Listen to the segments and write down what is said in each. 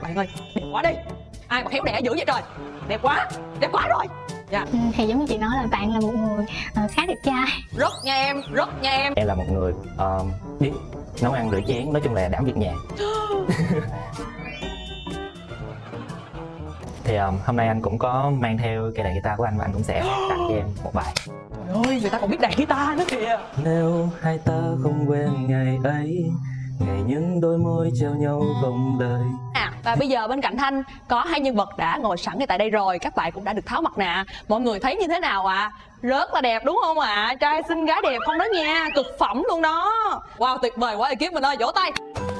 bạn ơi, đẹp quá đi. Ai mà khéo đẻ dữ vậy trời. Đẹp quá rồi. Dạ. Thì giống như chị nói là bạn là một người khá đẹp trai. Rất nha em, rất nha em. Em là một người biết nấu ăn rửa chén, nói chung là đảm việc nhà. Thì hôm nay anh cũng có mang theo cây đàn guitar của anh và anh cũng sẽ tặng cho em một bài. Trời ơi, người ta còn biết đàn guitar nữa kìa. Nếu hai ta không quên ngày ấy, ngày những đôi môi treo nhau không lời. Và bây giờ bên cạnh Thanh có hai nhân vật đã ngồi sẵn ngay tại đây rồi. Các bạn cũng đã được tháo mặt nạ. Mọi người thấy như thế nào ạ? Rất là đẹp đúng không ạ? Trai xinh gái đẹp không đó nha. Cực phẩm luôn đó. Wow, tuyệt vời quá ekip mình ơi, vỗ tay.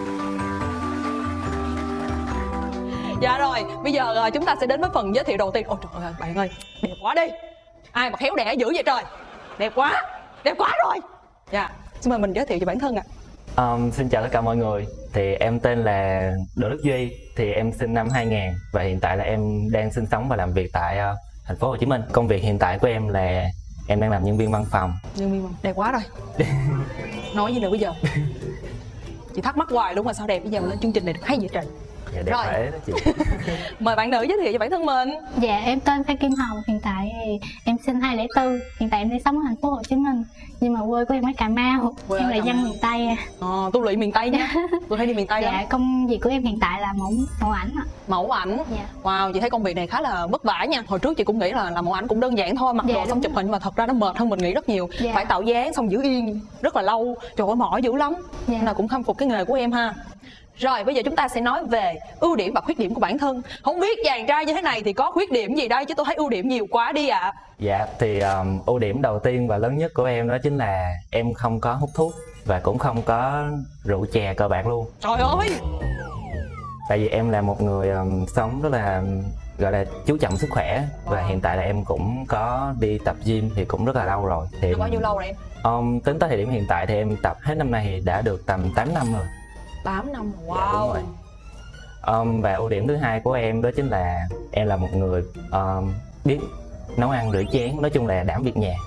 Dạ rồi, bây giờ chúng ta sẽ đến với phần giới thiệu đầu tiên. Ôi trời ơi, bạn ơi, đẹp quá đi. Ai mà khéo đẻ dữ vậy trời. Đẹp quá rồi. Dạ, xin mời mình giới thiệu cho bản thân ạ. Xin chào tất cả mọi người. Thì em tên là Đỗ Đức Duy. Thì em sinh năm 2000 và hiện tại là em đang sinh sống và làm việc tại thành phố Hồ Chí Minh. Công việc hiện tại của em là em đang làm nhân viên văn phòng. Nhân viên văn phòng, đẹp quá rồi. Nói gì nữa bây giờ? Chị thắc mắc hoài luôn mà sao đẹp bây giờ lên chương trình này được hay vậy trời. Dạ, đẹp phải đó chị. Mời bạn nữ giới thiệu cho bản thân mình. Dạ, em tên Phan Kim Hồng. Hiện tại thì em sinh 2004. Hiện tại em đang sống ở thành phố Hồ Chí Minh. Nhưng mà quê của em ở Cà Mau. Em là dân miền Tây. Tu luyện miền Tây nha. Tôi hay đi miền Tây lắm. Dạ, công việc của em hiện tại là mẫu ảnh ạ. Mẫu ảnh. Dạ. Wow, chị thấy công việc này khá là vất vả nha. Hồi trước chị cũng nghĩ là mẫu ảnh cũng đơn giản thôi, mặc đồ xong chụp hình, nhưng mà thật ra nó mệt hơn mình nghĩ rất nhiều. Dạ. Phải tạo dáng xong giữ yên rất là lâu. Trời ơi, mỏi dữ lắm. Dạ. Nên là cũng khâm phục cái nghề của em ha. Rồi bây giờ chúng ta sẽ nói về ưu điểm và khuyết điểm của bản thân. Không biết chàng trai như thế này thì có khuyết điểm gì đây, chứ tôi thấy ưu điểm nhiều quá đi ạ. Dạ, thì ưu điểm đầu tiên và lớn nhất của em đó chính là em không có hút thuốc và cũng không có rượu chè cờ bạc luôn. Trời ơi. Tại vì em là một người sống rất là gọi là chú trọng sức khỏe. Và hiện tại là em cũng có đi tập gym thì cũng rất là lâu rồi. Thì được bao nhiêu lâu rồi em? Tính tới thời điểm hiện tại thì em tập hết năm nay thì đã được tầm 8 năm rồi. 8 năm, wow. Dạ, đúng rồi. Và ưu điểm thứ hai của em đó chính là em là một người biết nấu ăn rửa chén, nói chung là đảm việc nhà.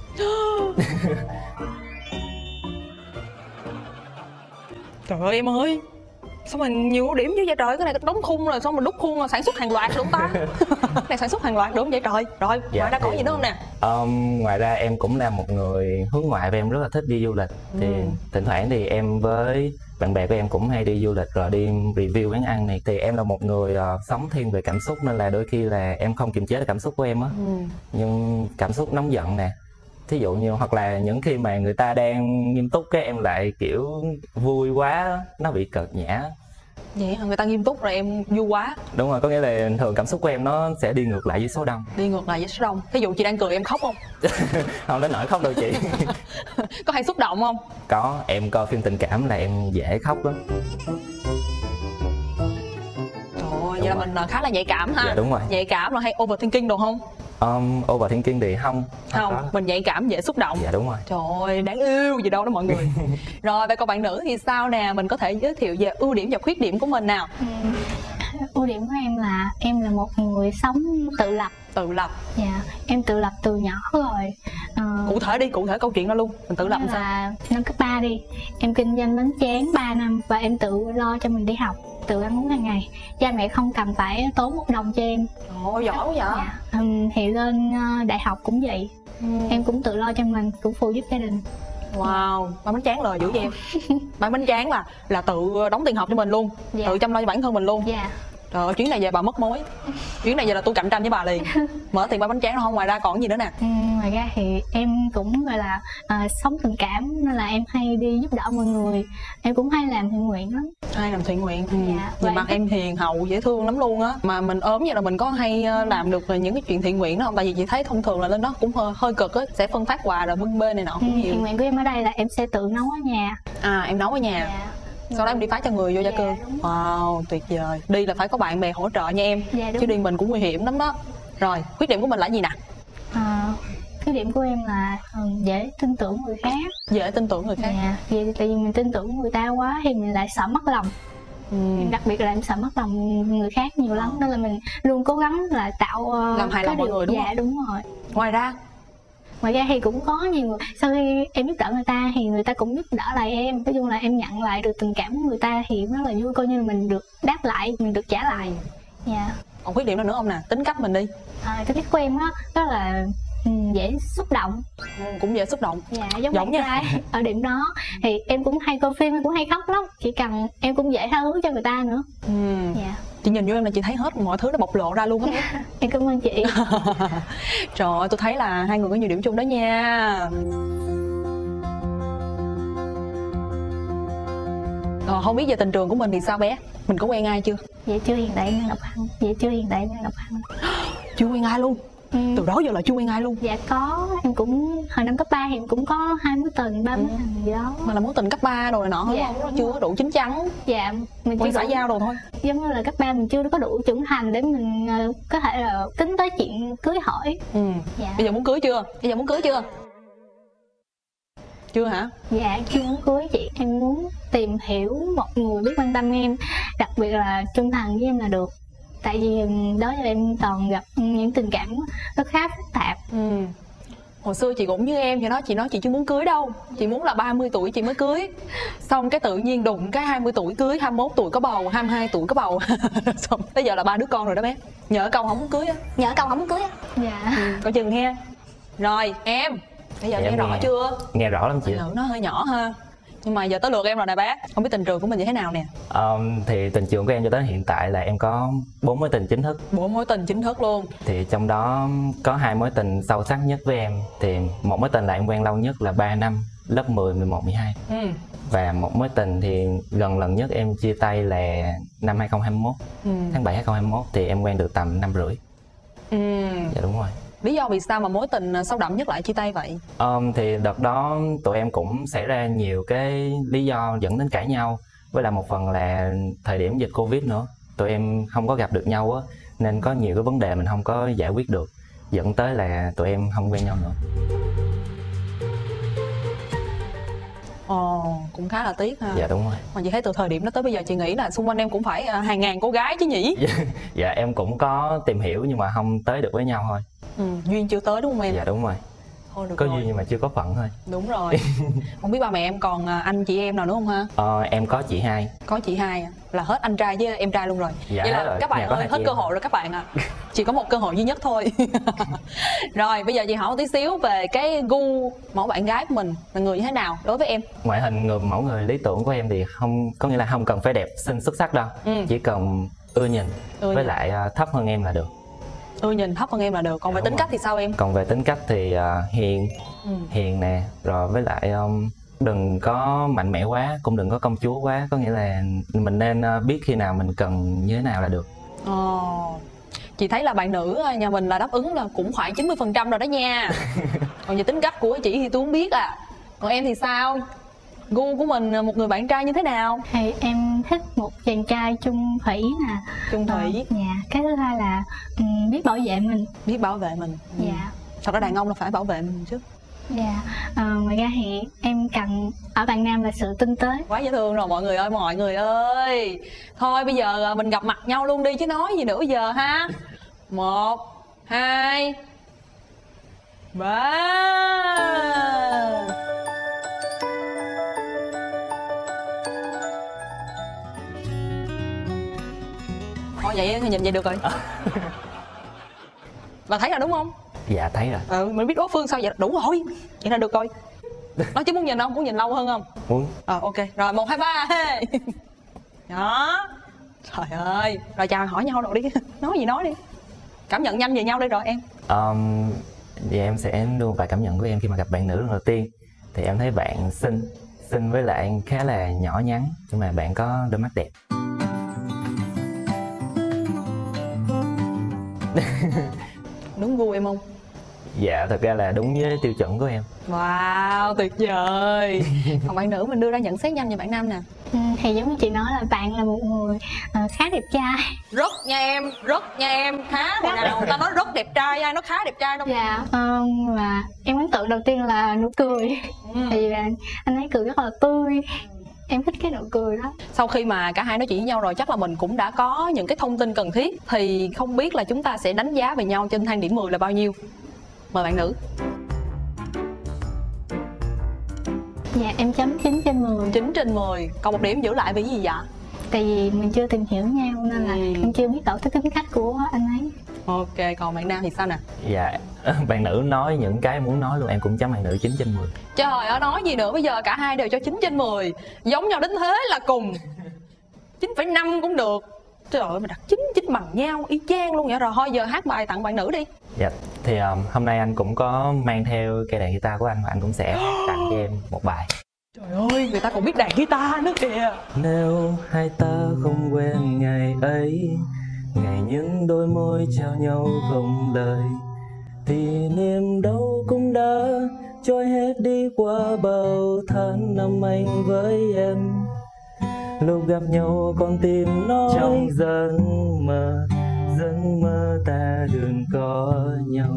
Trời ơi em ơi, sao mình nhiều ưu điểm như vậy trời. Cái này đóng khung rồi xong mình đúc khung là sản xuất hàng loạt được không ta? Cái này sản xuất hàng loạt được không vậy trời? Rồi, dạ, ngoài ra có gì nữa không nè? Ngoài ra em cũng là một người hướng ngoại và em rất là thích đi du lịch. Thì thỉnh thoảng thì em với bạn bè của em cũng hay đi du lịch rồi đi review quán ăn này. Thì em là một người sống thiên về cảm xúc, nên là đôi khi là em không kiềm chế được cảm xúc của em á. Nhưng cảm xúc nóng giận nè, thí dụ như hoặc là những khi mà người ta đang nghiêm túc cái em lại kiểu vui quá, nó bị cợt nhã. Vậy hả? Người ta nghiêm túc rồi em vui quá. Đúng rồi, có nghĩa là thường cảm xúc của em nó sẽ đi ngược lại với số đông. Đi ngược lại với số đông. Thí dụ chị đang cười em khóc không? Không đến nỗi khóc đâu chị. Có hay xúc động không? Có, em coi phim tình cảm là em dễ khóc lắm. Trời ơi, vậy là mình khá là nhạy cảm ha. Dạ đúng rồi. Nhạy cảm rồi hay overthinking đồ không? Overthinking thì không, mình nhạy cảm dễ xúc động. Dạ đúng rồi. Trời ơi, đáng yêu gì đâu đó mọi người. Rồi, vậy còn bạn nữ thì sao nè? Mình có thể giới thiệu về ưu điểm và khuyết điểm của mình nào? Ưu điểm của em là một người sống tự lập. Tự lập. Dạ, em tự lập từ nhỏ rồi. Cụ thể đi, cụ thể câu chuyện đó luôn. Mình tự lập làm sao? Năm cấp 3 đi, em kinh doanh bánh tráng 3 năm và em tự lo cho mình đi học, tự ăn uống hàng ngày. Cha mẹ không cần phải tốn một đồng cho em. Ồ, giỏi quá vậy. Dạ. Thì lên đại học cũng vậy. Em cũng tự lo cho mình, cũng phụ giúp gia đình. Wow, bán bánh tráng lời dữ vậy em. Bán bánh tráng là tự đóng tiền học cho mình luôn. Dạ. Tự chăm lo cho bản thân mình luôn. Dạ. Trời ơi, chuyến này về bà mất mối. Chuyến này về là tôi cạnh tranh với bà liền. Mở tiền bán bánh tráng không, ngoài ra còn gì nữa nè? Ngoài ra thì em cũng gọi là sống tình cảm, nên là em hay đi giúp đỡ mọi người. Em cũng hay làm thiện nguyện lắm. Hay làm thiện nguyện. Dạ. Nhìn mặt em hiền hậu dễ thương lắm luôn á. Mà mình ốm vậy là mình có hay làm được những cái chuyện thiện nguyện đó không? Tại vì chị thấy thông thường là lên đó cũng hơi cực á, sẽ phân phát quà rồi bưng bê này nọ cũng nhiều. Thiện nguyện của em ở đây là em sẽ tự nấu ở nhà. À, em nấu ở nhà. Dạ. Sau đó em đi phát cho người vô gia cư. Wow, tuyệt vời. Đi là phải có bạn bè hỗ trợ nha em. Dạ, chứ đi mình cũng nguy hiểm lắm đó. Rồi, khuyết điểm của mình là gì nè? Khuyết điểm của em là dễ tin tưởng người khác. Dễ tin tưởng người khác. Dạ, vì tại vì mình tin tưởng người ta quá thì mình lại sợ mất lòng. Em đặc biệt là em sợ mất lòng người khác nhiều lắm, nên là mình luôn cố gắng là tạo làm hài lòng mọi người đúng không? Dạ đúng rồi. Ngoài ra Ngoài ra thì cũng có nhiều người, sau khi em giúp đỡ người ta thì người ta cũng giúp đỡ lại em. Nói chung là em nhận lại được tình cảm của người ta thì rất là vui, coi như là mình được đáp lại, mình được trả lại. Dạ. Còn khuyết điểm nào nữa không nè? Tính cách mình đi. Cái cách của em á, đó là dễ xúc động. Cũng dễ xúc động. Dạ, giống Giống bạn nha. trai. Ở điểm đó thì em cũng hay coi phim, em cũng hay khóc lắm. Chỉ cần em cũng dễ tha thứ cho người ta nữa. Dạ. Chị nhìn vô em là chị thấy hết mọi thứ nó bộc lộ ra luôn á. Em cảm ơn chị. Trời ơi, tôi thấy là hai người có nhiều điểm chung đó nha. Rồi không biết về tình trường của mình thì sao bé? Mình có quen ai chưa? Dạ chưa, hiện tại em đang độc thân. Dạ chưa, hiện tại em đang độc thân. Chưa quen ai luôn? Từ đó giờ là chưa quen ai luôn? Dạ có, em cũng hồi năm cấp 3 thì em cũng có 2 mối tình, 3 mối tình gì đó. Mà là mối tình cấp 3 rồi nọ Dạ, đúng không? Chưa có đủ chín chắn. Dạ, mình Quen chưa xã đủ, giao đồ thôi. giống như là cấp 3 mình chưa có đủ trưởng thành để mình có thể là tính tới chuyện cưới hỏi. Dạ. Bây giờ muốn cưới chưa? Bây giờ muốn cưới chưa? Chưa hả? Dạ chưa muốn cưới chị, em muốn tìm hiểu một người biết quan tâm em, đặc biệt là trung thành với em là được. Tại vì đó giờ em toàn gặp những tình cảm nó khá phức tạp. Hồi xưa chị cũng như em vậy đó, chị nói chị chưa muốn cưới đâu. Chị muốn là 30 tuổi chị mới cưới. Xong cái tự nhiên đụng cái 20 tuổi cưới, 21 tuổi có bầu, 22 tuổi có bầu. Xong tới giờ là 3 đứa con rồi đó bé. Nhỡ câu không muốn cưới á. Nhớ câu không muốn cưới á. Dạ. Coi chừng he. Rồi em, bây giờ Dạ, nghe rõ nghe. chưa? Nghe rõ lắm chị. Nữ nó hơi nhỏ ha. Nhưng mà giờ tới lượt em rồi nè bé. Không biết tình trường của mình như thế nào nè? Thì tình trường của em cho đến hiện tại là em có 4 mối tình chính thức. 4 mối tình chính thức luôn. Thì trong đó có 2 mối tình sâu sắc nhất với em. Thì một mối tình là em quen lâu nhất là 3 năm, lớp 10, 11, 12. Và một mối tình thì gần lần nhất em chia tay là năm 2021. Tháng 7 2021 thì em quen được tầm 5 rưỡi. Dạ đúng rồi. Lý do vì sao mà mối tình sâu đậm nhất lại chia tay vậy? Thì đợt đó tụi em cũng xảy ra nhiều cái lý do dẫn đến cãi nhau. Với là một phần là thời điểm dịch Covid nữa, tụi em không có gặp được nhau á, nên có nhiều cái vấn đề mình không có giải quyết được, dẫn tới là tụi em không quen nhau nữa. Ồ, cũng khá là tiếc ha. Dạ đúng rồi. Mà chị thấy từ thời điểm đó tới bây giờ chị nghĩ là xung quanh em cũng phải hàng ngàn cô gái chứ nhỉ? Dạ em cũng có tìm hiểu nhưng mà không tới được với nhau thôi. Duyên chưa tới đúng không em? Dạ đúng rồi. Thôi được Có rồi. duyên nhưng mà chưa có phận thôi. Đúng rồi. Không biết ba mẹ em còn anh chị em nào nữa không ha? Em có chị hai. Có chị hai à? Là hết anh trai với em trai luôn rồi. Dạ, vậy là rồi. các bạn Nhà có ơi, hai hết chị cơ em. hội rồi các bạn ạ. Chỉ có một cơ hội duy nhất thôi. Rồi bây giờ chị hỏi một tí xíu về cái gu mẫu bạn gái của mình là người như thế nào đối với em? Ngoại hình mẫu người lý tưởng của em thì không có nghĩa là không cần phải đẹp xinh xuất sắc đâu. Chỉ cần ưa nhìn với lại thấp hơn em là được. Ưa nhìn thấp hơn em là được. Còn về tính cách thì sao em? Còn về tính cách thì hiền, hiền nè, rồi với lại đừng có mạnh mẽ quá, cũng đừng có công chúa quá. Có nghĩa là mình nên biết khi nào mình cần như thế nào là được. Chị thấy là bạn nữ nhà mình là đáp ứng là cũng khoảng 90% rồi đó nha. Còn về tính cách của chị thì tôi không biết à. Còn em thì sao? Gu của mình một người bạn trai như thế nào? Thì em thích một chàng trai chung thủy nè. Chung thủy. Dạ. Cái thứ hai là biết bảo vệ mình. Biết bảo vệ mình. Dạ. Thật ra đàn ông là phải bảo vệ mình chứ. Dạ. Ngoài ra thì em cần ở bạn nam là sự tinh tế. Quá dễ thương rồi mọi người ơi, mọi người ơi. Thôi bây giờ mình gặp mặt nhau luôn đi chứ nói gì nữa giờ ha. 1, 2, 3. Thôi vậy thì nhìn vậy được rồi. Bà thấy rồi đúng không? Dạ thấy rồi. Mình biết đối phương sao vậy? Đủ rồi. Vậy là được rồi. Nói chứ muốn nhìn không? Muốn nhìn lâu hơn không? Muốn. Ok. Rồi 1, 2, 3. Đó. Trời ơi. Rồi chào hỏi nhau rồi đi. Nói gì nói đi. Cảm nhận nhanh về nhau đi rồi em. Thì em sẽ đưa một vài cảm nhận của em khi mà gặp bạn nữ lần đầu tiên. Thì em thấy bạn xinh với lại khá là nhỏ nhắn, nhưng mà bạn có đôi mắt đẹp. Đúng gu em không? Dạ thật ra là đúng với tiêu chuẩn của em. Wow, tuyệt vời. Còn bạn nữ mình đưa ra nhận xét nhanh về bạn nam nè. Thì giống như chị nói là bạn là một người khá đẹp trai. Rất nha em, rất nha em. Khá hồi nào ta nói rất đẹp trai, ai nói khá đẹp trai đâu. Dạ. Và em ấn tượng đầu tiên là nụ cười. Thì là anh ấy cười rất là tươi. Em thích cái nụ cười đó. Sau khi mà cả hai nói chuyện với nhau rồi chắc là mình cũng đã có những cái thông tin cần thiết. Thì không biết là chúng ta sẽ đánh giá về nhau trên thang điểm 10 là bao nhiêu? Mời bạn nữ. Dạ em chấm 9/10. 9/10. Còn 1 điểm giữ lại vì gì vậy? Tại vì mình chưa tìm hiểu nhau nên là em chưa biết rõ tính cách của anh ấy. Ok, còn bạn nam thì sao nè? Dạ bạn nữ nói những cái muốn nói luôn, em cũng chấm bạn nữ 9/10. Trời ơi, nói gì nữa, bây giờ cả hai đều cho 9/10. Giống nhau đến thế là cùng. 9,5 cũng được. Trời ơi, mình đặt 9 bằng nhau, y chang luôn vậy. Rồi thôi giờ hát bài tặng bạn nữ đi. Dạ, thì hôm nay anh cũng có mang theo cây đàn guitar của anh và anh cũng sẽ tặng cho em một bài. Trời ơi, người ta còn biết đàn guitar nữa kìa. Nếu hai ta không quên ngày ấy, ngày những đôi môi trao nhau không lời, thì niềm đau cũng đã trôi hết đi qua bao tháng năm anh với em. Lúc gặp nhau con tim nói trong giấc mơ ta đừng có nhau.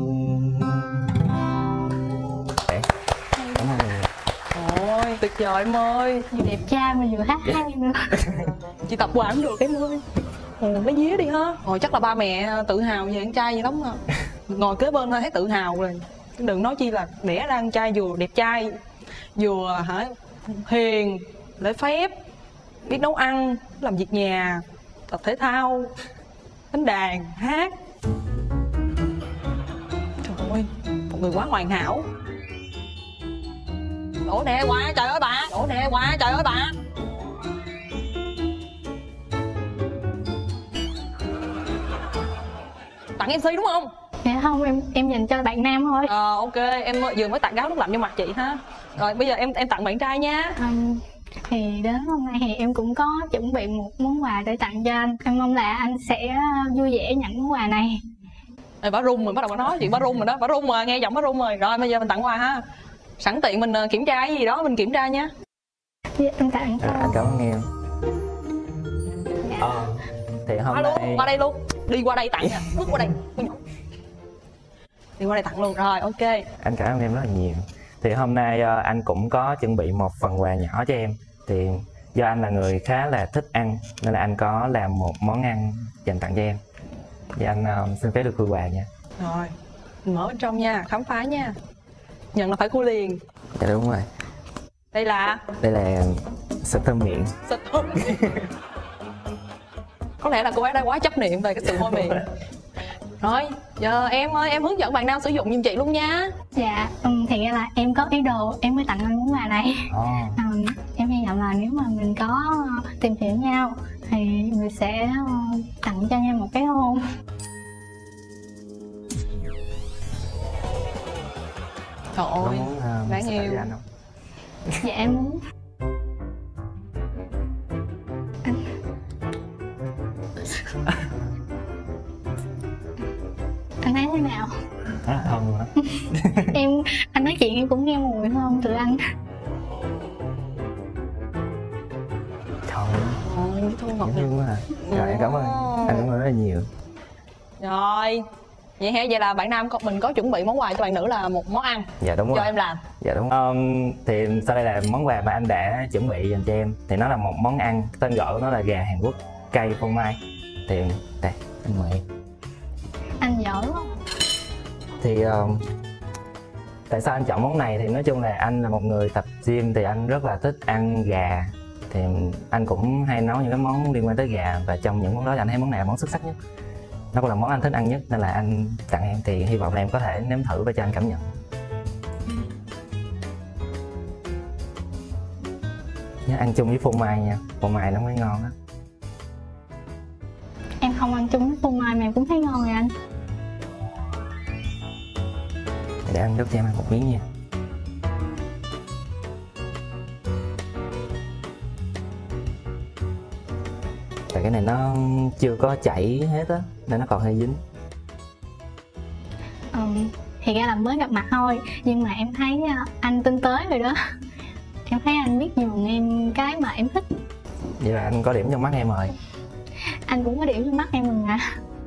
Cảm ơn em. Ôi, tuyệt vời em ơi. Vừa đẹp trai mà vừa hát hay nữa. Chị tập hoài cũng được em ơi. Lấy vía đi ha. Rồi chắc là ba mẹ tự hào về con trai vậy lắm à. Ngồi kế bên thôi thấy tự hào rồi. Đừng nói chi là đẻ ra con trai vừa đẹp trai, vừa hiền, lễ phép, biết nấu ăn, làm việc nhà, tập thể thao, đánh đàn, hát. Trời ơi, một người quá hoàn hảo. Đổ nè qua, trời ơi bà. Đổ nè qua, trời ơi bà. Tặng MC đúng không? Dạ không, em dành cho bạn nam thôi. Ok, em vừa mới tặng gáo nước lạnh cho mặt chị ha. Rồi bây giờ em tặng bạn trai nha. Thì đến hôm nay thì em cũng có chuẩn bị một món quà để tặng cho anh. Em mong là anh sẽ vui vẻ nhận món quà này. Bà run rồi, bắt đầu bà nói chuyện bà run rồi đó. Bà run rồi, nghe giọng bà run rồi. Rồi bây giờ mình tặng quà ha. Sẵn tiện mình kiểm tra cái gì đó mình kiểm tra nha. Em tặng cho anh cảm ơn em. Thì hôm nay qua đây luôn. Đi qua đây tặng nha. Bước qua đây. Đi qua đây tặng luôn. Rồi ok. Anh cảm ơn em rất là nhiều. Thì hôm nay anh cũng có chuẩn bị một phần quà nhỏ cho em. Thì do anh là người khá là thích ăn nên là anh có làm một món ăn dành tặng cho em. Thì anh xin phép được khui quà nha. Rồi, mình mở bên trong nha, khám phá nha. Nhận là phải khui liền. Dạ đúng rồi. Đây là xịt thơm miệng. Xịt thơm miệng. Có lẽ là cô ấy đã quá chấp niệm về cái sự hôi miệng. Rồi, giờ em ơi, em hướng dẫn bạn nam sử dụng giùm chị luôn nha. Dạ, thì ra là em có ý đồ em mới tặng anh món quà này. Em hy vọng là nếu mà mình có tìm hiểu nhau thì mình sẽ tặng cho nhau một cái hôn. Trời ơi, đáng yêu. Dạ em muốn. Anh thấy thế nào? Rất là thơm luôn đó. Anh nói chuyện em cũng nghe mùi thơm từ anh. Trời ơi, thương quá à. Rồi em cảm ơn anh, cảm ơn rất là nhiều. Rồi, vậy là bạn nam mình có chuẩn bị món quà cho bạn nữ là một món ăn. Dạ đúng rồi. Cho em làm. Dạ đúng. Thì sau đây là món quà mà anh đã chuẩn bị dành cho em. Thì nó là một món ăn, tên gọi của nó là gà Hàn Quốc cay phô mai. Thì đây, anh mời em. Anh giỏi quá. Thì tại sao anh chọn món này thì nói chung là anh là một người tập gym thì anh rất là thích ăn gà. Thì anh cũng hay nấu những cái món liên quan tới gà và trong những món đó anh thấy món này là món xuất sắc nhất. Nó cũng là món anh thích ăn nhất nên là anh tặng em, thì hy vọng là em có thể nếm thử và cho anh cảm nhận. Nhớ ăn chung với phô mai nha, phô mai nó mới ngon đó. Em không ăn chung với phô mai mà em cũng thấy ngon rồi anh. Để anh đút cho em ăn một miếng nha. Tại cái này nó chưa có chảy hết á nên nó còn hơi dính. Thì ra là mới gặp mặt thôi nhưng mà em thấy anh tinh tế rồi đó. Em thấy anh biết nhường em cái mà em thích. Vậy là anh có điểm trong mắt em rồi. Anh cũng có điểm trong mắt em rồi mà.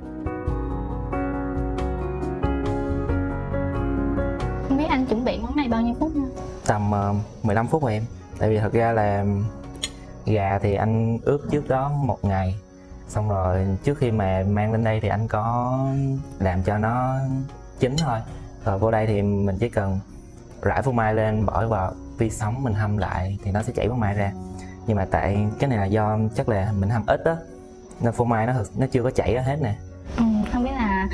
Không biết anh chuẩn bị món này bao nhiêu phút nữa? Tầm 15 phút rồi em. Tại vì thật ra là gà thì anh ướp trước đó một ngày. Xong rồi trước khi mà mang lên đây thì anh có làm cho nó chín thôi. Rồi vô đây thì mình chỉ cần rải phô mai lên, bỏ vào vi sóng mình hâm lại thì nó sẽ chảy phô mai ra. Nhưng mà tại cái này là do chắc là mình hâm ít á, nên phô mai nó chưa có chảy ra hết nè. Không biết là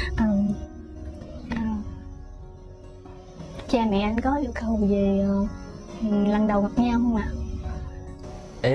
cha mẹ anh có yêu cầu gì lần đầu gặp nhau không ạ? Ý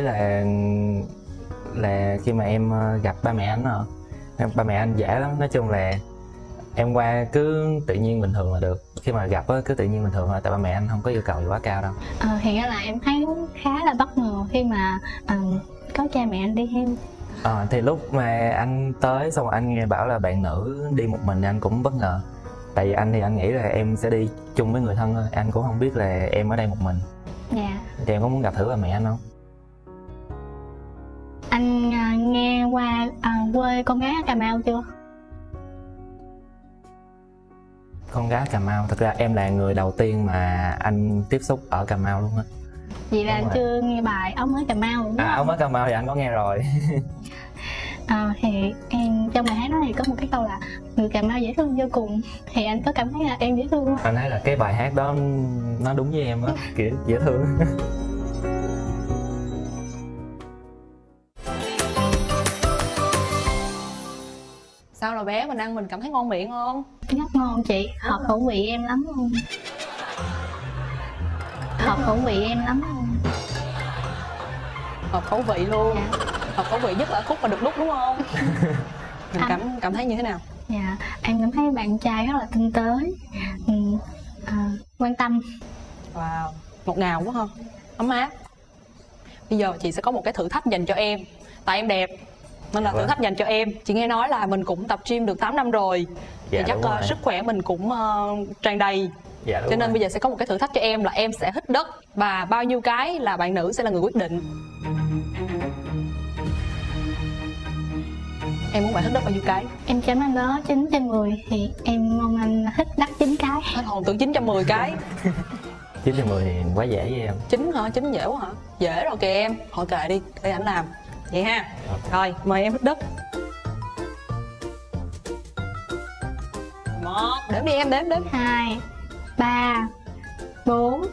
là khi mà em gặp ba mẹ anh rồi, ba mẹ anh dễ lắm, nói chung là em qua cứ tự nhiên bình thường là được. Khi mà gặp á cứ tự nhiên bình thường thôi, tại ba mẹ anh không có yêu cầu gì quá cao đâu. Thì ra là em thấy khá là bất ngờ khi mà có cha mẹ anh đi theo. Thì lúc mà anh tới xong rồi anh nghe bảo là bạn nữ đi một mình, anh cũng bất ngờ. Tại vì anh thì anh nghĩ là em sẽ đi chung với người thân thôi, anh cũng không biết là em ở đây một mình. Dạ. Thì em có muốn gặp thử ba mẹ anh không? Anh nghe qua quê con gái ở Cà Mau chưa? Con gái Cà Mau, thực ra em là người đầu tiên mà anh tiếp xúc ở Cà Mau luôn á. Vậy là anh chưa nghe bài Ông Ở Cà Mau đúng không? Ông Ở Cà Mau thì anh có nghe rồi. Thì em trong bài hát đó thì có một cái câu là người Cà Mau dễ thương vô cùng. Thì anh có cảm thấy là em dễ thương không? Anh thấy là cái bài hát đó nó đúng với em á, kiểu dễ thương. Sao rồi bé, mình ăn mình cảm thấy ngon miệng không? Rất ngon chị, hợp khẩu vị em lắm luôn. Hợp khẩu vị em lắm luôn. Hợp khẩu vị luôn. Dạ. Hợp khẩu vị nhất là khúc mà được đút đúng không? Mình cảm thấy như thế nào? Dạ, em cảm thấy bạn trai rất là tinh tế, quan tâm. Wow, ngọt ngào quá ha, ấm áp. Bây giờ chị sẽ có một cái thử thách dành cho em. Tại em đẹp nên là thử thách dành cho em. Chị nghe nói là mình cũng tập gym được 8 năm rồi. Thì chắc sức khỏe mình cũng tràn đầy. Dạ, cho nên bây giờ sẽ có một cái thử thách cho em là em sẽ hít đất. Và bao nhiêu cái là bạn nữ sẽ là người quyết định. Em muốn bạn hít đất bao nhiêu cái? Em chấm anh đó 9/10 thì em mong anh hít đất 9 cái. Hết hồn tưởng 910 cái. 9/10 thì quá dễ với em. 9 hả? 9 dễ quá hả? Dễ rồi kìa em. Thôi kệ đi, để ảnh làm. Vậy ha. Rồi, mời em hít đất. 1, đếm đi em, đếm. 2, 3, 4,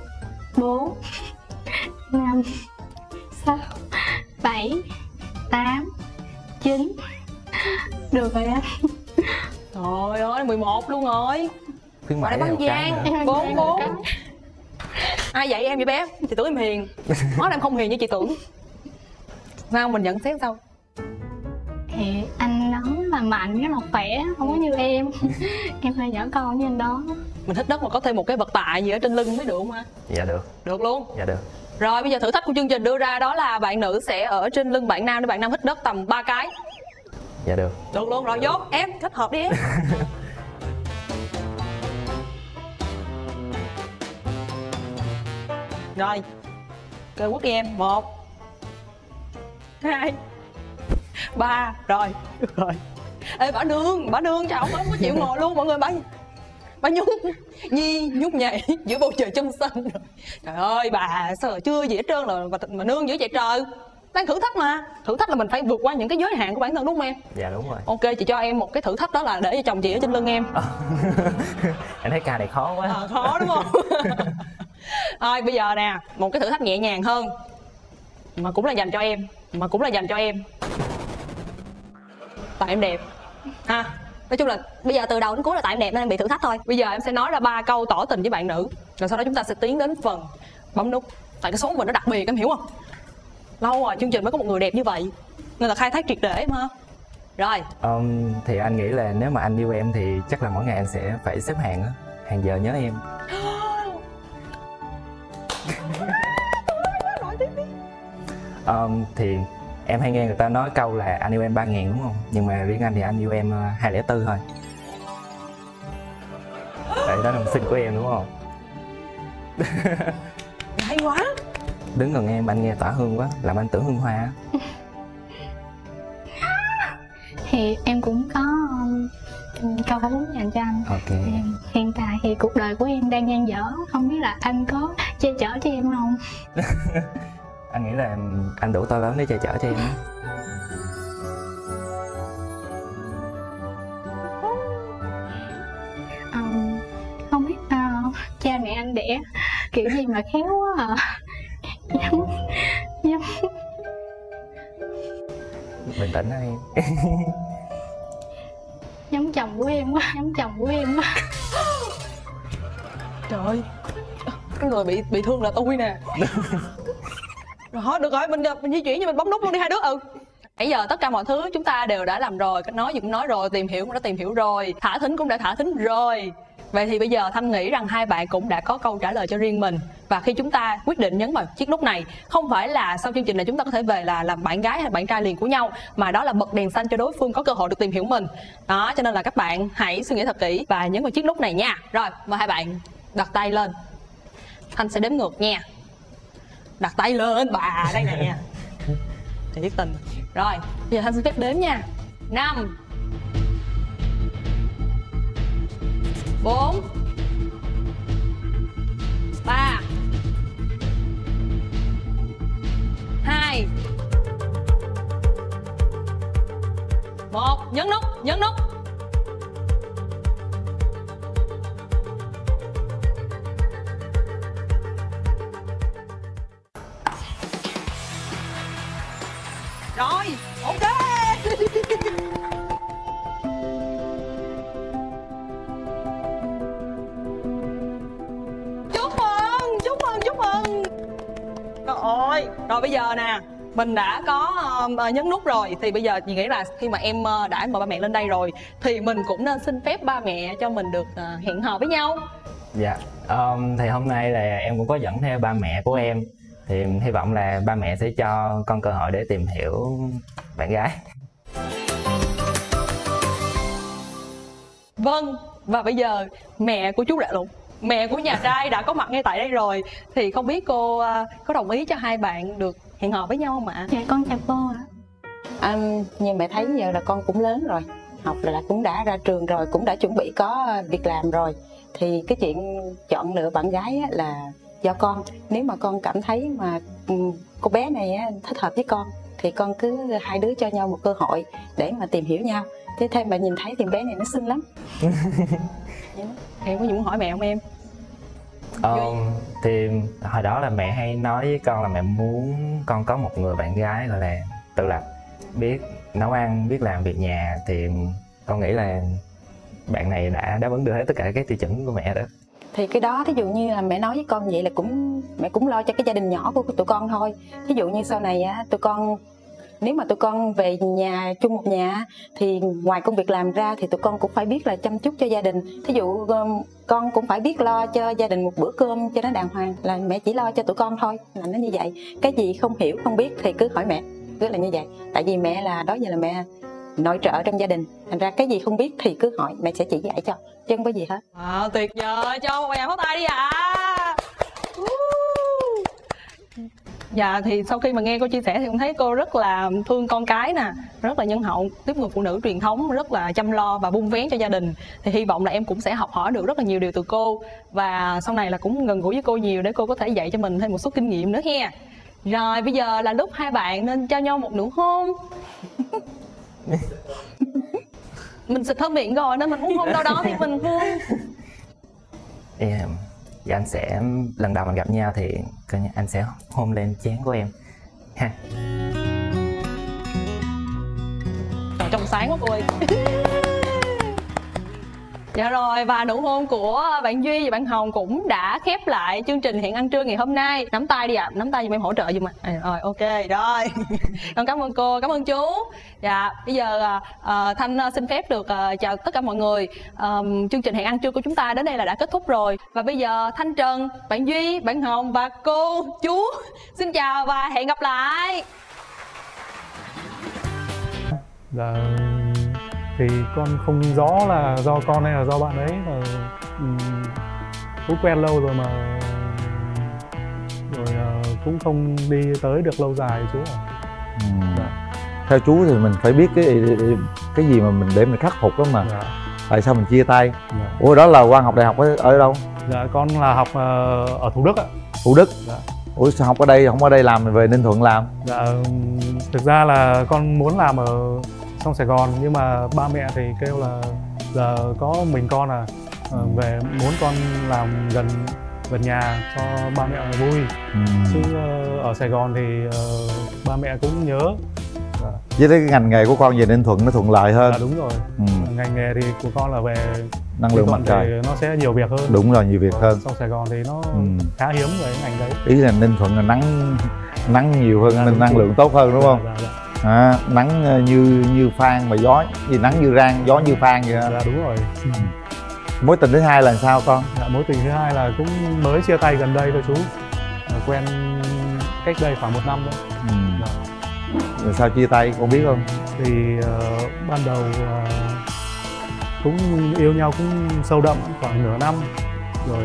5, 6, 7, 8, 9. Được rồi anh. Trời ơi, 11 luôn rồi. Khuyến mãi băng vàng. 4. Ai dạy em vậy bé? Chị tưởng em hiền. Nói em không hiền như chị tưởng. Sao mình nhận xét sao? Thì anh đó là mạnh, rất là khỏe, không có như em. Em hơi nhỏ con với anh đó. Mình hít đất mà có thêm một cái vật tạ gì ở trên lưng mới được không ha? Dạ được. Được luôn? Dạ được. Rồi bây giờ thử thách của chương trình đưa ra đó là bạn nữ sẽ ở trên lưng bạn nam để bạn nam hít đất tầm 3 cái. Dạ được. Được luôn, rồi vô em kết hợp đi em. Rồi kêu quốc đi em. 1, 2, 3. Rồi được rồi. Ê bà nương chào không có chịu ngồi luôn mọi người. Bà Nhung Nhi nhút nhảy giữa bầu trời trong xanh rồi. Trời ơi bà sao chưa gì hết trơn rồi mà nương giữa chạy trời. Đang thử thách mà. Thử thách là mình phải vượt qua những cái giới hạn của bản thân đúng không em? Dạ đúng rồi. Ok, chị cho em một cái thử thách đó là để cho chồng chị ở trên lưng em. Em thấy ca này khó quá. Khó đúng không? Thôi bây giờ nè, một cái thử thách nhẹ nhàng hơn mà cũng là dành cho em. Tại em đẹp ha. Nói chung là bây giờ từ đầu đến cuối là tại em đẹp nên em bị thử thách thôi. Bây giờ em sẽ nói ra 3 câu tỏ tình với bạn nữ. Rồi sau đó chúng ta sẽ tiến đến phần bấm nút. Tại cái số của mình nó đặc biệt em hiểu không? Lâu rồi chương trình mới có một người đẹp như vậy nên là khai thác triệt để mà. Rồi thì anh nghĩ là nếu mà anh yêu em thì chắc là mỗi ngày anh sẽ phải xếp hàng á, hàng giờ nhớ em. Thì em hay nghe người ta nói câu là anh yêu em 3.000 đúng không? Nhưng mà riêng anh thì anh yêu em 204 thôi. Tại đó là năm sinh của em đúng không? hay quá. Đứng gần em anh nghe tỏa hương quá, làm anh tưởng hương hoa á. Thì em cũng có câu hỏi muốn dành cho anh. Ok. Hiện tại thì cuộc đời của em đang dang dở, không biết là anh có che chở cho em không? Anh nghĩ là anh đủ to lớn để che chở cho em á. Không biết cha mẹ anh đẻ kiểu gì mà khéo quá à. giống giống Bình tĩnh thôi em. giống chồng của em quá, giống chồng của em quá. Trời ơi, cái người bị thương là tôi nè. Rồi thôi được rồi, mình di chuyển cho mình bấm nút luôn đi hai đứa. Nãy giờ tất cả mọi thứ chúng ta đều đã làm rồi, nói gì cũng nói rồi, tìm hiểu cũng đã tìm hiểu rồi, thả thính cũng đã thả thính rồi. Vậy thì bây giờ Thanh nghĩ rằng hai bạn cũng đã có câu trả lời cho riêng mình. Và khi chúng ta quyết định nhấn vào chiếc nút này, không phải là sau chương trình này chúng ta có thể về là làm bạn gái hay bạn trai liền của nhau, mà đó là bật đèn xanh cho đối phương có cơ hội được tìm hiểu mình. Đó, cho nên là các bạn hãy suy nghĩ thật kỹ và nhấn vào chiếc nút này nha. Rồi, mời hai bạn đặt tay lên. Thanh sẽ đếm ngược nha. Đặt tay lên bà, đây nè. Thiệt tình. Rồi, bây giờ Thanh xin phép đếm nha. 5 4 3 2 1. Nhấn nút, nhấn nút. Rồi, ok. Chúc mừng, chúc mừng, chúc mừng. Trời ơi, rồi bây giờ nè, mình đã có nhấn nút rồi. Thì bây giờ chị nghĩ là khi mà em đã mời ba mẹ lên đây rồi thì mình cũng nên xin phép ba mẹ cho mình được hẹn hò với nhau. Dạ, thì hôm nay là em cũng có dẫn theo ba mẹ của em. Thì hy vọng là ba mẹ sẽ cho con cơ hội để tìm hiểu bạn gái. Vâng, và bây giờ mẹ của chú đã lộn, mẹ của nhà trai đã có mặt ngay tại đây rồi. Thì không biết cô có đồng ý cho hai bạn được hẹn hò với nhau không ạ? Dạ con chào cô ạ. Như mẹ thấy giờ là con cũng lớn rồi, học là cũng đã ra trường rồi, cũng đã chuẩn bị có việc làm rồi. Thì cái chuyện chọn lựa bạn gái á, là do con. Nếu mà con cảm thấy mà cô bé này á, thích hợp với con thì con cứ hai đứa cho nhau một cơ hội để mà tìm hiểu nhau. Thế thêm bà nhìn thấy thì bé này nó xinh lắm. Em có gì muốn hỏi mẹ không em? Thì hồi đó là mẹ hay nói với con là mẹ muốn con có một người bạn gái gọi là tự lập, biết nấu ăn, biết làm việc nhà. Thì con nghĩ là bạn này đã đáp ứng được hết tất cả các tiêu chuẩn của mẹ đó. Thì cái đó thí dụ như là mẹ nói với con vậy là mẹ cũng lo cho cái gia đình nhỏ của tụi con thôi. Thí dụ như sau này á, tụi con nếu mà tụi con về nhà chung một nhà thì ngoài công việc làm ra thì tụi con cũng phải biết là chăm chút cho gia đình. Thí dụ con cũng phải biết lo cho gia đình một bữa cơm cho nó đàng hoàng, là mẹ chỉ lo cho tụi con thôi, là nó như vậy. Cái gì không hiểu không biết thì cứ hỏi mẹ, cứ là như vậy. Tại vì mẹ là đó giờ là mẹ nội trợ trong gia đình, thành ra cái gì không biết thì cứ hỏi, mẹ sẽ chỉ dạy cho, chứ không có gì hết. Tuyệt vời, cho một tràng pháo tay đi ạ. Dạ, thì sau khi mà nghe cô chia sẻ thì cũng thấy cô rất là thương con cái nè, rất là nhân hậu, tiếp người phụ nữ truyền thống, rất là chăm lo và vun vén cho gia đình. Thì hy vọng là em cũng sẽ học hỏi được rất là nhiều điều từ cô, và sau này là cũng gần gũi với cô nhiều để cô có thể dạy cho mình thêm một số kinh nghiệm nữa ha. Rồi bây giờ là lúc hai bạn nên cho nhau một nụ hôn. Mình xịt thơm miệng rồi nên mình muốn hôn đâu đó thì mình hôn. Dạ, anh sẽ lần đầu mình gặp nhau thì coi như anh sẽ hôn lên trán của em ha. Trời, trong sáng quá cô ơi. Dạ rồi, và nụ hôn của bạn Duy và bạn Hồng cũng đã khép lại chương trình Hẹn Ăn Trưa ngày hôm nay. Nắm tay đi ạ, nắm tay giùm em hỗ trợ giùm ạ. Rồi, ok, rồi. Con cảm ơn cô, cảm ơn chú. Dạ, bây giờ Thanh xin phép được chào tất cả mọi người. Chương trình Hẹn Ăn Trưa của chúng ta đến đây là đã kết thúc rồi. Và bây giờ Thanh Trần, bạn Duy, bạn Hồng và cô, chú xin chào và hẹn gặp lại. Dạ, thì con không rõ là do con hay là do bạn ấy, mà cũng quen lâu rồi mà cũng không đi tới được lâu dài chú ạ. Dạ. Theo chú thì mình phải biết cái gì mà mình để mình khắc phục đó mà. Dạ. Tại sao mình chia tay? Dạ. Ủa đó là Quang học đại học ở đâu? Dạ con là học ở Thủ Đức ạ. Thủ Đức? Dạ. Ủa sao học ở đây, không ở đây làm, về Ninh Thuận làm? Dạ thực ra là con muốn làm ở trong Sài Gòn, nhưng mà ba mẹ thì kêu là giờ có mình con về muốn con làm gần về nhà cho ba mẹ vui. Chứ ở Sài Gòn thì ba mẹ cũng nhớ. Với cái ngành nghề của con về Ninh Thuận nó thuận lợi hơn. Đúng rồi. Ngành nghề thì của con là về năng lượng mặt trời, nó sẽ nhiều việc hơn. Đúng rồi, nhiều việc hơn. Trong Sài Gòn thì nó khá hiếm về cái ngành đấy. Ý là Ninh Thuận là nắng nhiều hơn nên năng lượng tốt hơn đúng không? Nắng như Phan mà gió gì, nắng như Rang, gió như Phan vậy. Dạ đúng rồi. Mối tình thứ hai là sao con? Dạ, mối tình thứ hai là cũng mới chia tay gần đây thôi chú. Quen cách đây khoảng 1 năm thôi. Rồi sao chia tay con biết không? Thì ban đầu cũng yêu nhau cũng sâu đậm khoảng nửa năm rồi.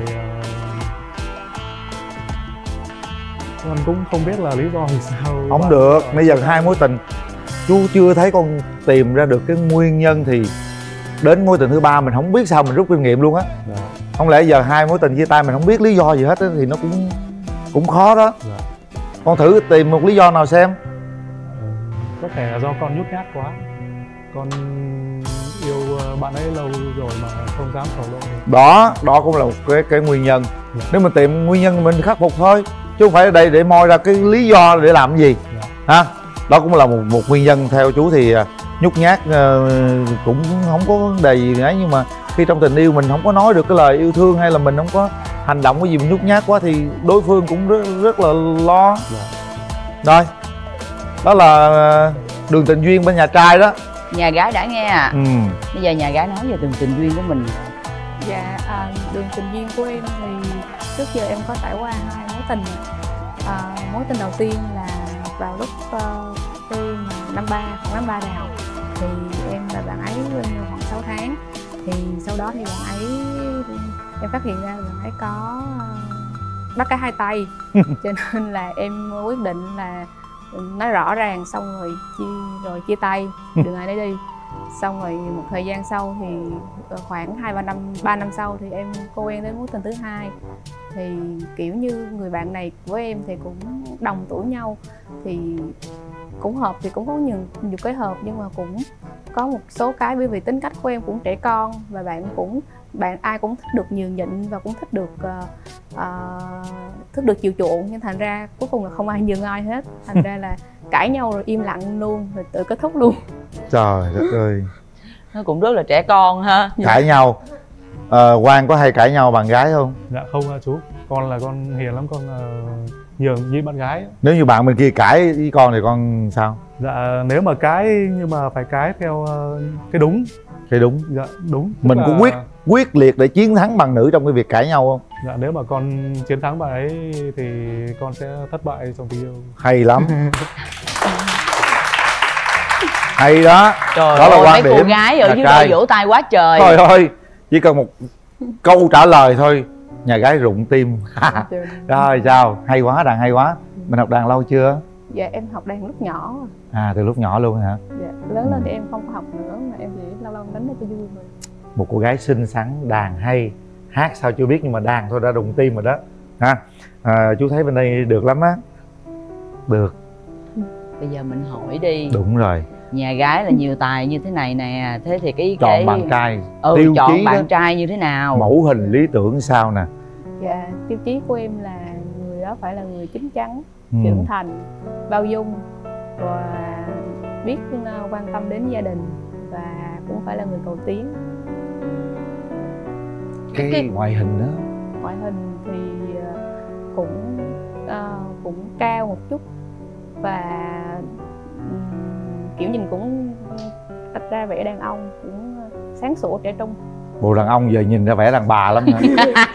Con cũng không biết là lý do vì sao. Không được, bây giờ 2 mối tình chú chưa thấy con tìm ra được cái nguyên nhân thì đến mối tình thứ 3 mình không biết sao mình rút kinh nghiệm luôn á. Không lẽ giờ 2 mối tình chia tay mình không biết lý do gì hết á, thì nó cũng khó đó. Con thử tìm một lý do nào xem. Có thể là do con nhút nhát quá. Con yêu bạn ấy lâu rồi mà không dám thổ lộ. Đó cũng là một cái nguyên nhân. Nếu mình tìm nguyên nhân mình khắc phục thôi, chứ không phải ở đây để moi ra cái lý do để làm cái gì. Ha, đó cũng là một nguyên nhân. Theo chú thì nhút nhát cũng không có vấn đề gì ấy, nhưng mà khi trong tình yêu mình không có nói được cái lời yêu thương hay là mình không có hành động cái gì mình nhút nhát quá thì đối phương cũng rất là lo. Rồi, đó là đường tình duyên bên nhà trai đó. Nhà gái đã nghe à? Bây giờ nhà gái nói về đường tình duyên của mình. Dạ, đường tình duyên của em thì trước giờ em có trải qua 2 mối tình. Mối tình đầu tiên là vào lúc tôi năm 3, khoảng năm 3 đại học thì em và bạn ấy quen nhau khoảng 6 tháng. Thì sau đó thì bạn ấy, em phát hiện ra bạn ấy có bắt cái 2 tay cho nên là em quyết định là nói rõ ràng, xong rồi chia tay, đường ai nấy đi. Xong rồi một thời gian sau thì khoảng 3 năm sau thì em có quen đến mối tình thứ 2. Thì kiểu như người bạn này của em thì cũng đồng tuổi nhau, thì cũng hợp, thì cũng có nhiều cái hợp, nhưng mà cũng có một số cái bởi vì tính cách của em cũng trẻ con và bạn ai cũng thích được nhường nhịn và cũng thích được chiều chuộng, nhưng thành ra cuối cùng là không ai nhường ai hết, thành ra là cãi nhau rồi im lặng luôn, rồi tự kết thúc luôn. Trời đất ơi, nó cũng rất là trẻ con ha. Cãi nhau. Quang có hay cãi nhau bạn gái không? Dạ không chú, con là con hiền lắm, con nhường như bạn gái. Nếu như bạn bên kia cãi với con thì con sao? Dạ nếu mà cãi nhưng mà phải cãi theo cái đúng. Cái đúng. Dạ đúng. Mình cũng quyết liệt để chiến thắng bằng nữ trong cái việc cãi nhau không? Dạ nếu mà con chiến thắng bạn ấy thì con sẽ thất bại trong tình yêu. Hay lắm. Hay đó. Trời đó là ơi, quan mấy điểm. cô gái ở dưới đây vỗ tay quá trời. Thôi thôi, chỉ cần một câu trả lời thôi nhà gái rụng tim. Rồi sao, hay quá, đàn hay quá. Mình học đàn lâu chưa? Dạ em học đàn lúc nhỏ. Từ lúc nhỏ luôn hả? Dạ, lớn lên thì em không có học nữa, mà em chỉ lâu lâu đánh để cho vui thôi. Một cô gái xinh xắn, đàn hay, hát sao chưa biết nhưng mà đàn thôi đã rụng tim rồi đó. Ha. Chú thấy bên đây được lắm á. Được. Bây giờ mình hỏi đi. Đúng rồi. Nhà gái là nhiều tài như thế này nè, thế thì chọn bạn trai, tiêu chọn chí bạn trai như thế nào? Mẫu hình lý tưởng sao nè? Dạ, tiêu chí của em là người đó phải là người chín chắn, trưởng thành, bao dung và biết quan tâm đến gia đình, và cũng phải là người cầu tiến. Cái ngoại hình đó? Ngoại hình thì cũng cao một chút và kiểu nhìn cũng ra vẻ đàn ông, cũng sáng sủa, trẻ trung. Bộ đàn ông giờ nhìn ra vẻ đàn bà lắm hả?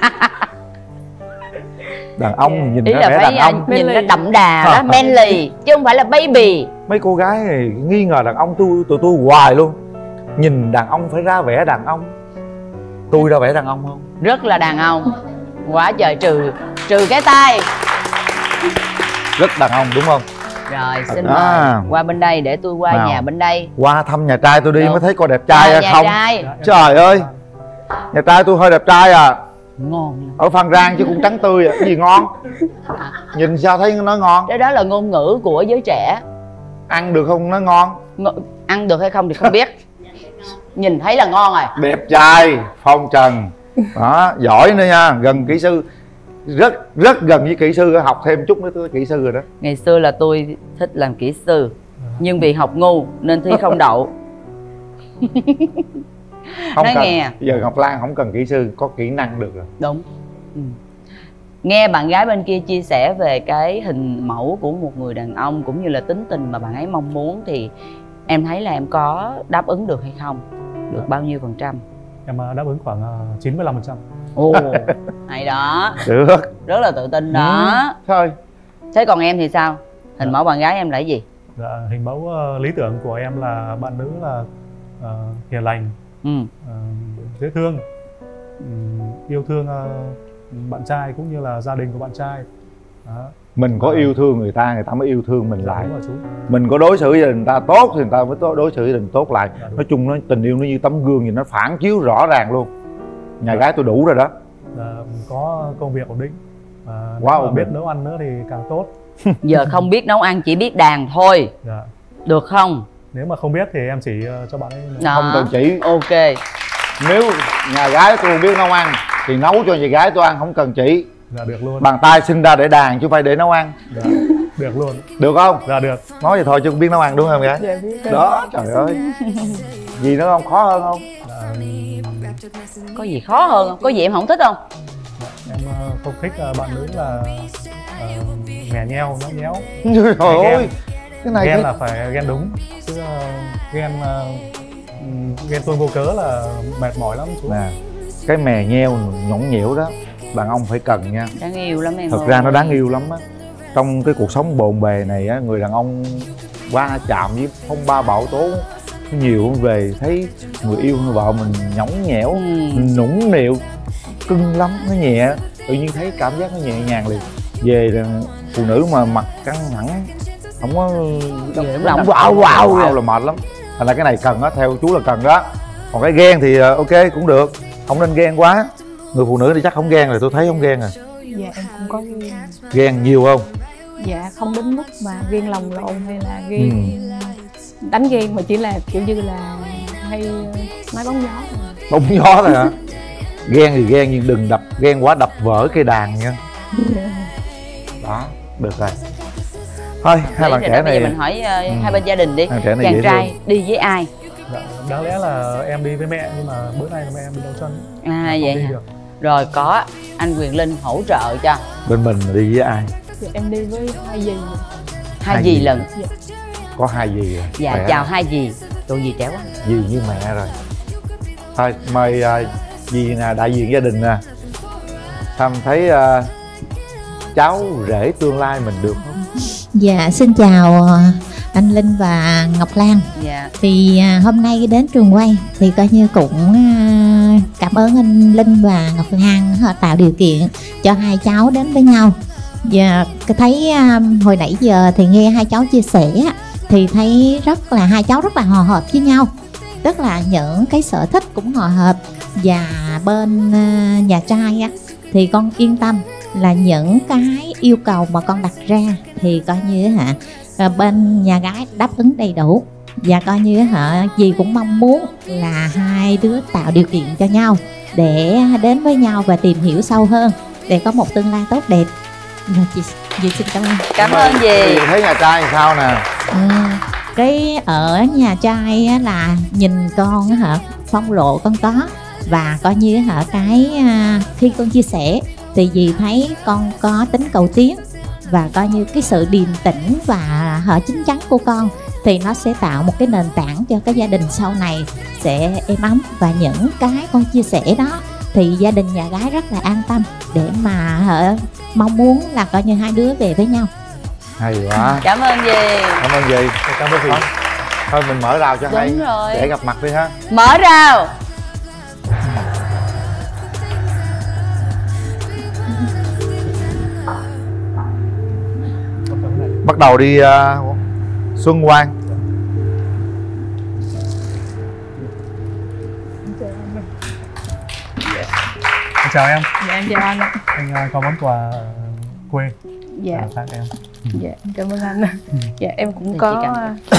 Đàn ông nhìn ra vẻ đàn ông, nhìn ra đậm đà đó, manly chứ không phải là baby. Mấy cô gái này nghi ngờ đàn ông tụi tôi hoài luôn. Nhìn đàn ông phải ra vẻ đàn ông. Tôi ra vẻ đàn ông không? Rất là đàn ông. Quá trời, trừ cái tay. Rất đàn ông đúng không? Rồi xin mời qua bên đây để tôi qua nhà bên đây. Qua thăm nhà trai tôi đi. Được. Mới thấy coi đẹp trai hay không? Trai. Trời ơi, nhà trai tôi hơi đẹp trai à. Ngon lắm. Ở Phan Rang chứ cũng trắng tươi à. Cái gì ngon? Nhìn sao thấy nó ngon? Đó là ngôn ngữ của giới trẻ. Ăn được không nó ngon? Ăn được hay không thì không biết. Nhìn thấy là ngon rồi. Đẹp trai, phong trần đó, giỏi nữa nha, gần kỹ sư. rất gần với kỹ sư, học thêm chút nữa tới kỹ sư rồi đó. Ngày xưa là tôi thích làm kỹ sư, nhưng vì học ngu nên thi không đậu. Không Nói cần, nghe. bây giờ Ngọc Lan không cần kỹ sư, có kỹ năng được rồi. Đúng. Nghe bạn gái bên kia chia sẻ về cái hình mẫu của một người đàn ông cũng như là tính tình mà bạn ấy mong muốn, thì em thấy là em có đáp ứng được hay không? Được bao nhiêu %? Em đáp ứng khoảng 95%. Ồ, hay đó. Được. Rất là tự tin đó. Thôi. Thế còn em thì sao? Hình mẫu bạn gái em là cái gì? Dạ, hình mẫu lý tưởng của em là bạn nữ là hiền lành, dễ thương, yêu thương bạn trai cũng như là gia đình của bạn trai. Đó. Mình có yêu thương người ta mới yêu thương mình lại. Đúng rồi chú. Mình có đối xử với người ta tốt thì người ta mới đối xử với mình tốt lại. Nói chung nó tình yêu nó như tấm gương, thì nó phản chiếu rõ ràng luôn. Nhà gái tôi đủ rồi đó. Có công việc ổn định, Wow, biết nấu ăn nữa thì càng tốt. Giờ không biết nấu ăn, chỉ biết đàn thôi. Dạ. Được không? Nếu mà không biết thì em chỉ cho bạn ấy Đó. Không cần chỉ. Ok. Nếu nhà gái tôi không biết nấu ăn thì nấu cho nhà gái tôi ăn, không cần chỉ. Dạ được luôn. Bàn tay sinh ra để đàn chứ không phải để nấu ăn. Dạ. Được luôn. Được không? Dạ được. Nói vậy thôi chứ không biết nấu ăn đúng không em gái? Dạ biết Đó, trời ơi. Gì nữa không? Khó hơn không? Có gì khó hơn không? Có gì em không thích không? Em không thích bạn nữ là mè nheo, nhõng nhéo. Trời ơi, cái này ghen là phải ghen đúng, chứ ghen tuông vô cớ là mệt mỏi lắm chú. Nè, cái mè nheo nhõng nhẽo đó đàn ông phải cần nha. Đáng yêu lắm em. Thật ra nó đáng yêu lắm á. Trong cái cuộc sống bộn bề này á, người đàn ông va chạm với phong ba bão tố nhiều hơn, về thấy người yêu người vợ mình nhõng nhẽo, nũng nịu, cưng lắm, nó nhẹ, tự nhiên thấy cảm giác nó nhẹ nhàng liền. Về là phụ nữ mà mặt căng thẳng, không có động wow là mệt lắm. Thành ra cái này cần á, theo chú là cần đó. Còn cái ghen thì ok cũng được, không nên ghen quá. Người phụ nữ thì chắc không ghen rồi, tôi thấy không ghen rồi. Dạ em cũng có ghen. Ghen nhiều không? Dạ không đến mức mà ghen lòng lộn hay là ghen đánh ghen, mà chỉ là kiểu như là hay nói bóng gió. Bóng gió thôi hả? Ghen thì ghen nhưng đừng ghen quá đập vỡ cây đàn nha. Đó, được rồi. Thôi, hai bạn trẻ này bây giờ mình hỏi hai bên gia đình đi. Chàng trai đi với ai? Dạ, đáng lẽ là em đi với mẹ nhưng mà bữa nay là mẹ em bị đau chân. Vậy hả? Rồi có anh Quyền Linh hỗ trợ cho. Bên mình đi với ai? Dạ, em đi với hai dì. Hai dì lần. Dạ. Có hai dì rồi. Dạ mẹ chào hai dì. Tụi dì trẻ quá. Dì như mẹ rồi. Thôi mời dì nè, đại diện gia đình nè. Thăm thấy cháu rể tương lai mình được không? Dạ xin chào anh Linh và Ngọc Lan. Dạ. Thì hôm nay đến trường quay thì coi như cũng cảm ơn anh Linh và Ngọc Lan tạo điều kiện cho hai cháu đến với nhau. Và thấy hồi nãy giờ thì nghe hai cháu chia sẻ thì thấy hai cháu rất là hòa hợp với nhau, tức là những cái sở thích cũng hòa hợp. Và bên nhà trai thì con yên tâm là những cái yêu cầu mà con đặt ra thì coi như bên nhà gái đáp ứng đầy đủ. Và coi như dì cũng mong muốn là hai đứa tạo điều kiện cho nhau để đến với nhau và tìm hiểu sâu hơn để có một tương lai tốt đẹp. Rồi dì xin cảm ơn. Cảm ơn dì. Thấy nhà trai sao nè? Cái ở nhà trai là nhìn con phong lộ con có, và coi như cái khi con chia sẻ thì dì thấy con có tính cầu tiến, và coi như cái sự điềm tĩnh và chín chắn của con thì nó sẽ tạo một cái nền tảng cho cái gia đình sau này sẽ êm ấm. Và những cái con chia sẻ đó thì gia đình nhà gái rất là an tâm để mà mong muốn là coi như hai đứa về với nhau. Hay quá. Cảm ơn dì. Cảm ơn dì. Cảm ơn dì. Thôi mình mở rào cho Đúng hai rồi. để gặp mặt đi ha. Mở rào. Bắt đầu đi Xuân Quang. Chào em. Dạ em chào anh. Anh có món quà quê Dạ. tặng em. Dạ cảm ơn anh. Dạ em cũng có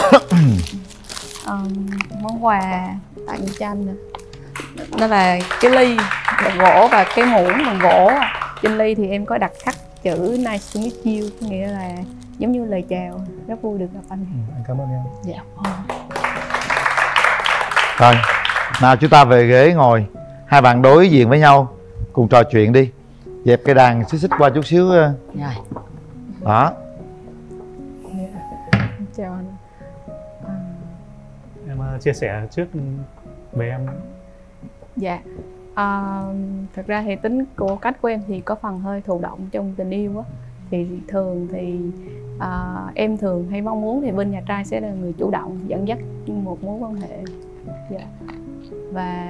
món quà tặng cho anh nè. Đó là cái ly bằng gỗ và cái muỗng bằng gỗ. trên ly thì em có đặt khắc chữ nice to meet you, nghĩa là giống như lời chào, rất vui được gặp anh. Anh cảm ơn em. Dạ. Rồi, nào chúng ta về ghế ngồi, hai bạn đối diện với nhau cùng trò chuyện đi. Dẹp cái đàn xích qua chút xíu. Rồi. Đó. Chào anh. Em chia sẻ trước về em. Dạ. Thật ra thì tính của cách của em thì có phần hơi thụ động trong tình yêu á. Thì thường thì em thường hay mong muốn thì bên nhà trai sẽ là người chủ động dẫn dắt một mối quan hệ. Dạ. Và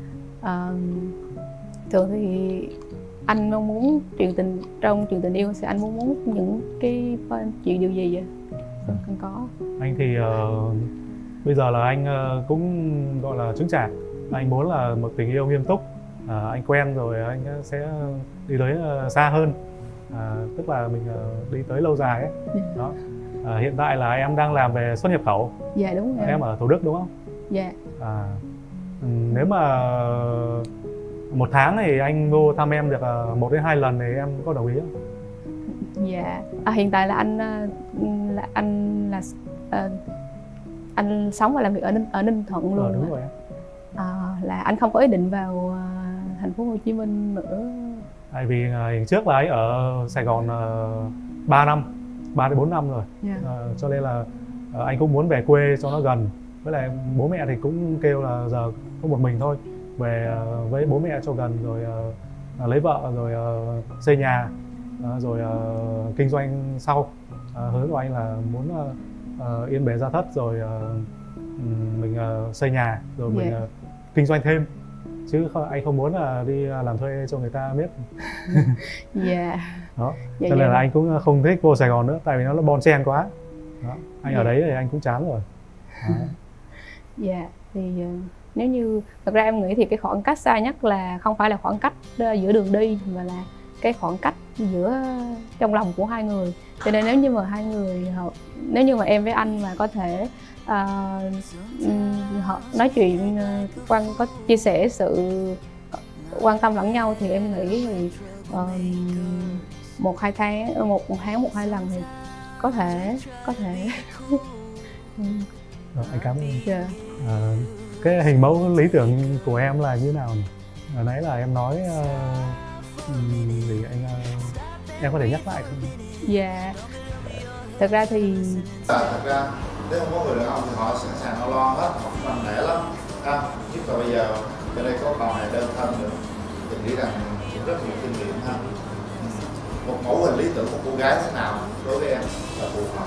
thường thì anh mong muốn trong chuyện tình yêu thì anh muốn những cái chuyện điều gì vậy? Anh có. Anh thì bây giờ là anh cũng gọi là chững chạc. Anh muốn là một tình yêu nghiêm túc. Anh quen rồi anh sẽ đi tới xa hơn. Tức là mình đi tới lâu dài ấy. Đó. Hiện tại là em đang làm về xuất nhập khẩu. Dạ đúng rồi. Em ở Thủ Đức đúng không? Dạ. Nếu mà một tháng thì anh vô thăm em được 1 đến 2 lần thì em có đồng ý không? Dạ. Hiện tại là anh sống và làm việc ở Ninh Thuận luôn. Đúng rồi. Là anh không có ý định vào thành phố Hồ Chí Minh nữa. Tại vì trước là anh ở Sài Gòn 3 đến 4 năm rồi. Yeah. Cho nên là anh cũng muốn về quê cho nó gần. Với lại bố mẹ thì cũng kêu là giờ có một mình thôi, về với bố mẹ cho gần, rồi lấy vợ, rồi xây nhà, rồi kinh doanh sau. Hướng của anh là muốn yên bề gia thất, rồi mình xây nhà, rồi mình kinh doanh thêm, chứ anh không muốn là đi làm thuê cho người ta biết. Dạ. Đó. Dạ, cho nên là dạ. anh cũng không thích vô Sài Gòn nữa, tại vì nó bon chen quá. Đó. Anh ở đấy thì anh cũng chán rồi. Đó. Dạ, thì nếu như thật ra em nghĩ thì cái khoảng cách xa nhất là không phải là khoảng cách giữa đường đi, mà là cái khoảng cách giữa trong lòng của hai người. Cho nên nếu như mà hai người nếu như mà em với anh mà có thể nói chuyện, có chia sẻ sự quan tâm lẫn nhau thì em nghĩ thì 1-2 tháng, một tháng 1-2 lần thì có thể. Rồi, anh cảm ơn. Yeah. Cái hình mẫu lý tưởng của em là như nào nhỉ? Hồi nãy là em nói gì anh em có thể nhắc lại không? Dạ. Thật ra thì nếu không có người đàn ông thì họ sẵn sàng lo hết, họ cũng mạnh mẽ lắm. Nhất là bây giờ bên đây có bà này đơn thân nữa, thì nghĩ rằng cũng rất nhiều kinh nghiệm ha. Một mẫu hình lý tưởng của cô gái thế nào đối với em là phù hợp?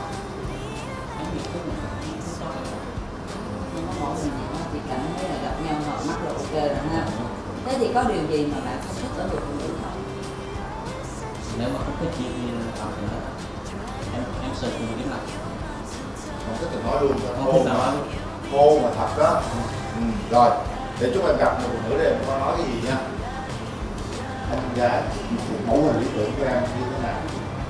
Mẫu hình thì cảm thấy là gặp nhau hợp mắt là ok rồi ha. Thế thì có điều gì mà bạn không thích ở người phụ nữ không? Nếu mà không thích gì thì em sợ cùng điểm lại. Không thích thì nói luôn, khô mà thật đó. Rồi, để chúc em gặp một phụ nữ đây, em có nói cái gì nha. Anh gái, mẫu hình lý tưởng của em như thế nào?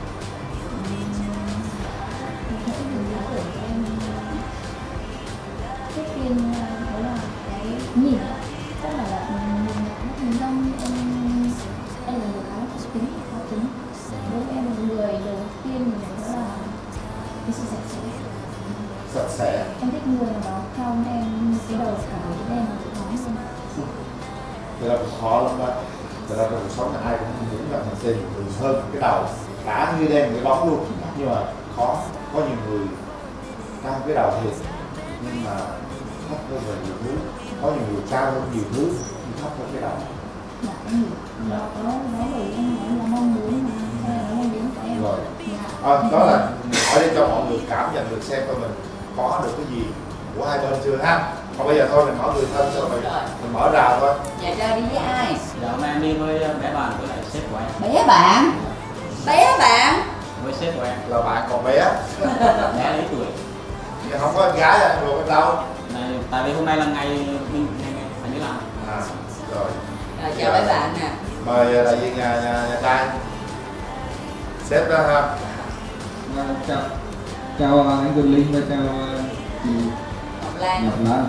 Trước tiên đó là cái nhìn, tức là nhìn trong em là một cái tính khó tính. Đối với em là người đầu tiên mình đó là cái sự sạch sẽ. Sạch sẽ. Em thích người nào đó trong em cái đầu cả cái đen nó nóng luôn. Thế là cũng khó lắm đó. Thật ra trong cuộc sống này ai cũng muốn gặp mình xây dựng hơn cái đầu, cả như đen cái bóng luôn. Nhưng mà khó, có nhiều người cao cái đầu thiệt nhưng mà thấp hơn về nhiều thứ, có nhiều người cao hơn nhiều thứ nhưng thấp hơn cái đầu. Dạ em hiểu. Nó bởi em nói là mong muốn mà, hay là mong muốn của em. Rồi. Dạ. Đó là hỏi để cho mọi người cảm nhận được xem coi mình có được cái gì của hai bên chưa ha. Còn bây giờ thôi mình mở người thân xong rồi mình mở rào thôi. Dạ cho đi với ai? Dạ hôm nay em đi với bé bạn với lại sếp của em. Bé bạn? Bé bạn? Với sếp của em. Là bạn còn bé. Bé lấy tuổi. Nhưng không có con gái anh rồi bên đâu. Này, tại vì hôm nay là ngày mình phải đi làm. Rồi. Rồi chào bé bạn nè. Mời đại diện nhà trai. Sếp đó ha. Chào anh Quỳnh Linh và chào chị Ngọc Lan. Ngọc Lan.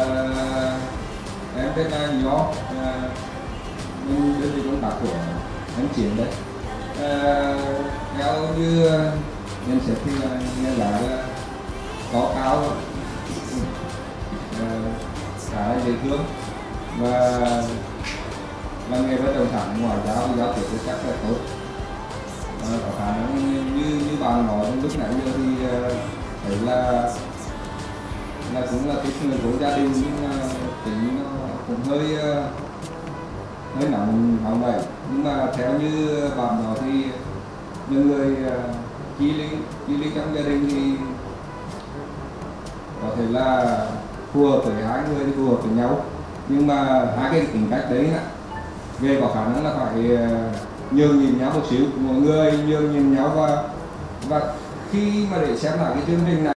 Em tên là Nho, mình đơn vị công tác của em chuyển đấy. Theo như nhận xét thì là nghe là có cao, khá là dễ thương và làm nghề bất động sản ngoại giao tiếp chắc là tốt. Có khả năng như bạn nói lúc nãy giờ thì thấy là cũng là cái người của gia đình, nhưng mà tính nó cũng hơi nóng vậy. Nhưng mà theo như bạn nói thì những người chi lý trong gia đình thì có thể là phù hợp với hai người thì phù hợp với nhau, nhưng mà hai cái tính cách đấy về có khả năng là phải nhường nhìn nhau một xíu, mọi người nhường nhìn nhau. Và khi mà để xem lại cái chương trình này